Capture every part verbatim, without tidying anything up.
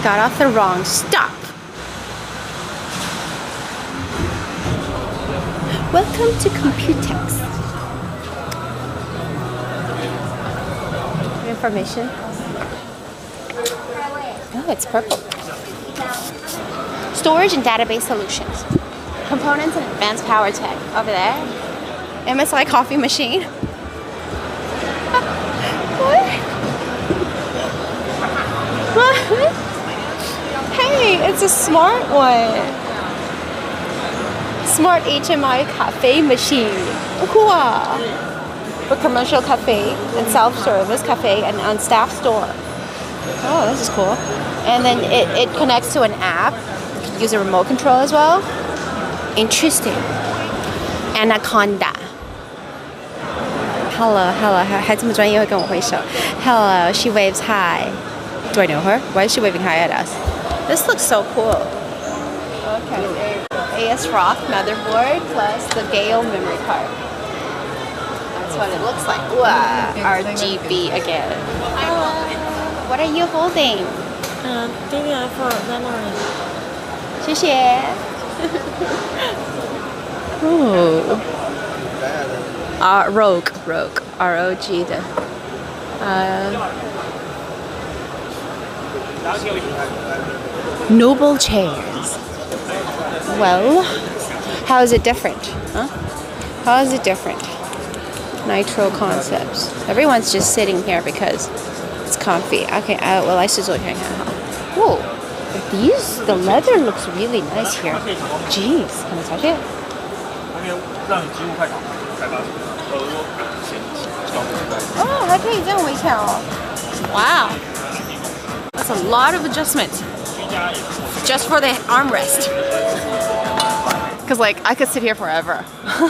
got off the wrong stop. Welcome to Computex. Information. Oh, it's purple. Storage and database solutions. Components and advanced power tech. Over there. M S I coffee machine. What? What? Hey, it's a smart one. Smart H M I cafe machine. Cool. For commercial cafe and self-service cafe and on staff store. Oh, this is cool. And then it, it connects to an app. You can use a remote control as well. Interesting. Anaconda. Hello, hello. 还这么专业会跟我挥手. Hello, she waves hi. Do I know her? Why is she waving hi at us? This looks so cool. Okay, there you go. A S Rock motherboard plus the Gale memory card. That's what it looks like. Wow, R G B again. Uh, what are you holding? Uh, D D R four memory. 谢谢. Ooh. Uh, Rogue, Rogue, R O G 的. Uh, Noble chairs. Well, how is it different? Huh? How is it different? Nitro Concepts. Everyone's just sitting here because it's comfy. Okay, uh, well, I should look at it. Whoa, these, the leather looks really nice here. Jeez, can I touch it? Oh, 还可以这样围起来哦. Wow. That's a lot of adjustment. Just for the armrest. Because, like, I could sit here forever.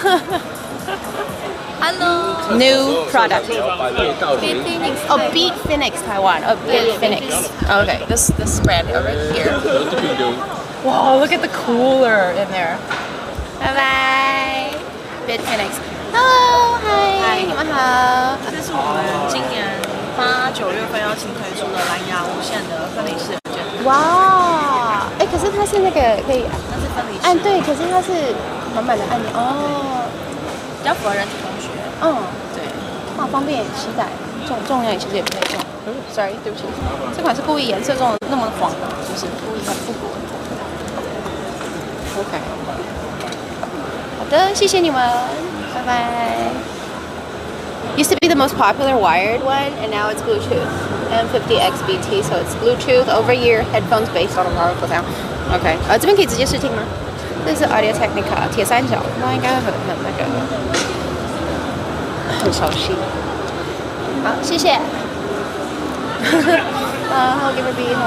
Hello. New product. Oh, Beat Phoenix, Taiwan. Oh, Beat Phoenix. Okay, this this brand over here. Whoa, look at the cooler in there. Bye bye. Beat Phoenix. Hello, hi. 你们好。 这是我们今年八九月份要新推出的蓝牙无线的分离式键盘。 哇，哎，可是它是那个可以那是分离式。 按对，可是它是满满的按钮哦， 比较符合人体工学。 嗯， 对， 哇，方便携带，重重量其实也不太重。嗯 ，sorry， 对不起，这款是故意颜色中那么黄的，是不是？故意很复古。OK， 好的，谢谢你们，拜拜。Used to be the most popular wired one, and now it's Bluetooth. M fifty X B T, so it's Bluetooth over-ear headphones based on a powerful sound. OK， 呃，这边可以直接试听吗？这是 Audio Technica 铁三角，那应该很很那个很熟悉。好，谢谢。啊，好，给我比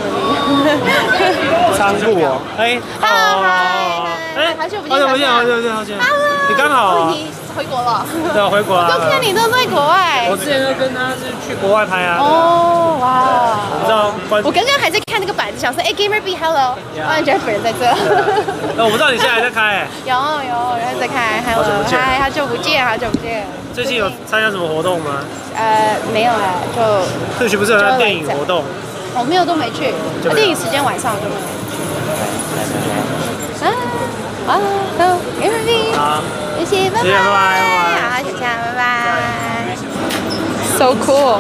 好， 仓库哦，哎， 嗨嗨，好久不见， 好久不见，好久不见，好久不见。你刚好。 你回国了？ 对，我回国了。 我都看你都在国外。 我之前就跟他是去国外拍啊。 哦，哇！ 我不知道关。 我刚刚还在看那个板子，想说，哎 ，Gamer B Hello， 啊，你觉得本人在这？ 那我不知道你现在还在开。有有，然后在开 Hello， 嗨，好久不见，好久不见。 最近有参加什么活动吗？ 呃，没有哎，就。 特许不是有电影活动？ 我没有，都没去。电影时间晚上就没有。啊啊，好 ，Gamer B。好。谢谢，拜拜，好，小夏，拜拜。So cool.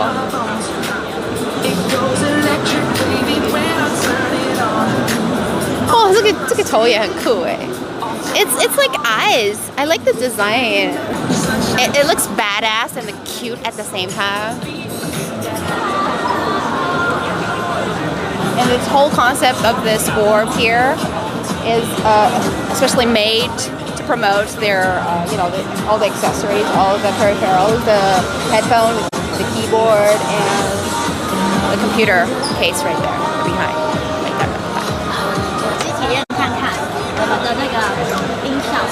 哦，这个这个头也很酷哎。It's it's like eyes. I like the design. It, it looks badass and cute at the same time. And this whole concept of this orb here is uh, especially made to promote their, uh, you know, the, all the accessories, all of the peripherals, the headphone, the keyboard, and the computer case right there behind. Like that. 我去体验看看我们的那个音效。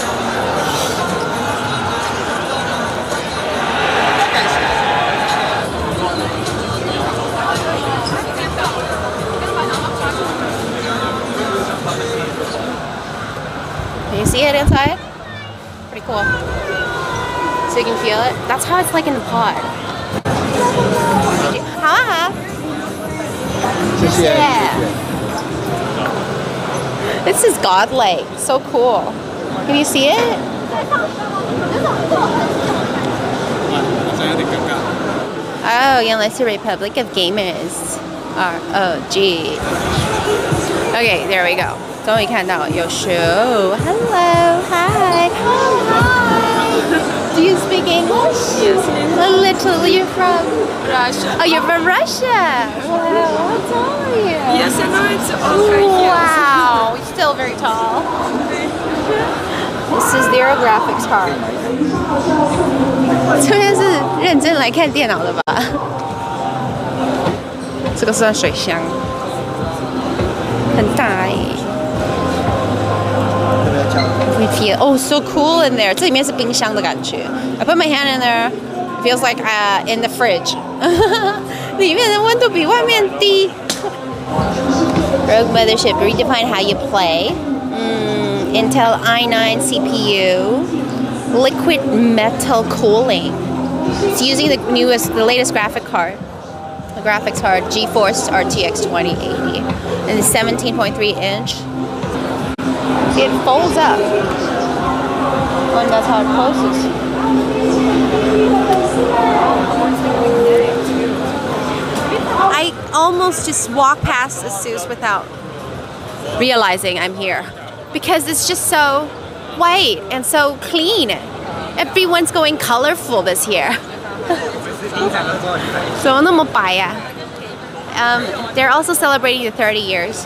Can you see it inside? Pretty cool. So you can feel it. That's how it's like in the pod. 好啊好。谢谢。 This is godlike. So cool. Can you see it? Oh, 原来是 Republic of Gamers. R O G. Okay, there we go. 终于看到有 show. Hello, hi. Hi. Do you speak English? Yes. A little. You're from Russia. Oh, you're from Russia. Wow, how tall are you? Yes, I know it's okay. Wow, you're still very tall. This is Zero Graphics card. 这边是认真来看电脑的吧？这个算水箱，很大哎。We feel oh so cool in there. 这里面是冰箱的感觉。I put my hand in there. It feels like uh, in the fridge. 里面的温度比外面低。Rogue Mothership redefine how you play. Mm, Intel i nine C P U. Liquid metal cooling. It's using the newest, the latest graphic card. The graphics card GeForce R T X twenty eighty. And it's seventeen point three inch. See, it folds up. And that's how it closes. I almost just walk past ASUS without realizing I'm here. Because it's just so white and so clean. Everyone's going colorful this year. So 那么白呀。Um, they're also celebrating the thirty years.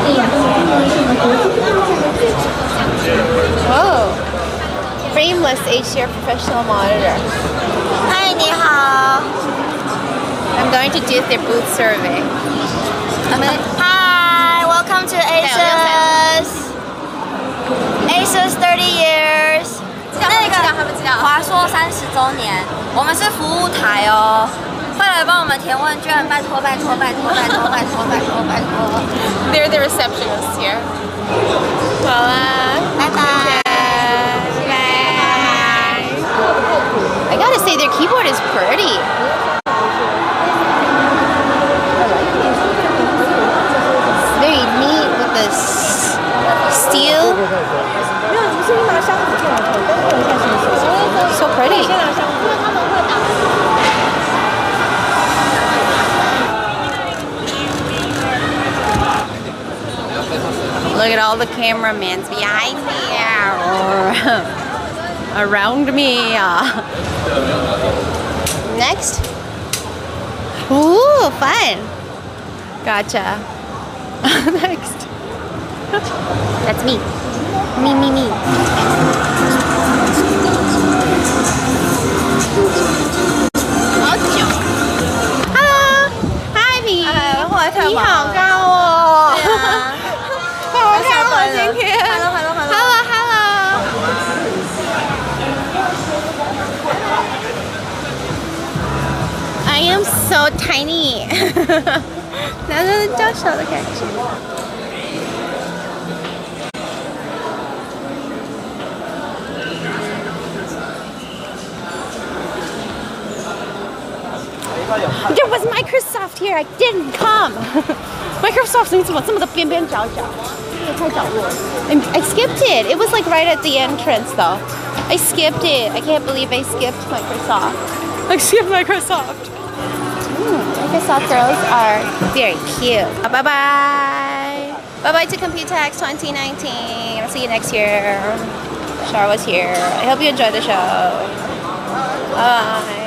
Whoa. Frameless H D R professional monitor. Hi, 你好. I'm going to do their booth survey. Hi, welcome to ASUS. ASUS thirty years. 那个华硕三十周年，我们是服务台哦。快来帮我们填问卷，拜托拜托拜托拜托拜托拜托拜托。 They're the receptionists here. 好啦， 拜拜。 I gotta say, their keyboard is pretty. It's very neat with this steel. So pretty. Look at all the cameramans behind me or around me. Next. Ooh, fun. Gotcha. Next. That's me. Me, me, me. Hello. Hi, me. 你好高哦。 对啊。 好看哦，今天。 Hello, hello, hello. Hello, hello. I am so tiny. 拿着娇小的感觉。There was Microsoft here. I didn't come. Microsoft 你怎么这么的边边角角？太角落。I skipped it. It was like right at the entrance though. I skipped it. I can't believe I skipped Microsoft. I skipped Microsoft. Mm, Microsoft girls are very cute. Bye bye. Bye bye to Computex twenty nineteen. I'll see you next year. Char was here. I hope you enjoyed the show. Bye.